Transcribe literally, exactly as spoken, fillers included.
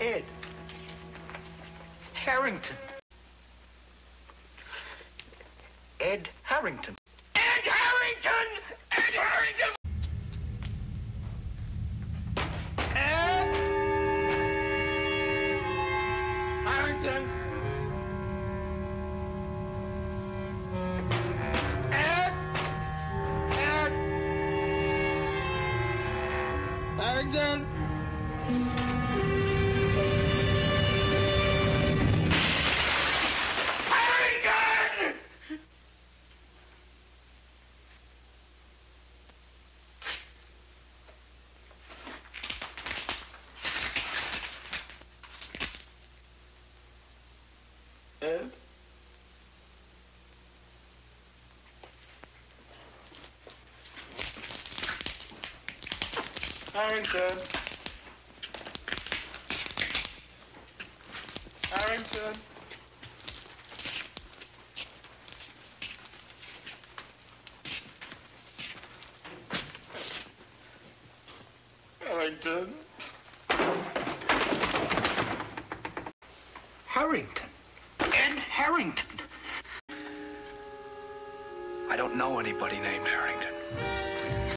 Ed. Harrington. Ed Harrington. Ed Harrington! Ed Harrington! Ed Harrington! Ed! Ed! Harrington! Ed? Harrington? Harrington? Harrington? Harrington? Ed Harrington. I don't know anybody named Harrington.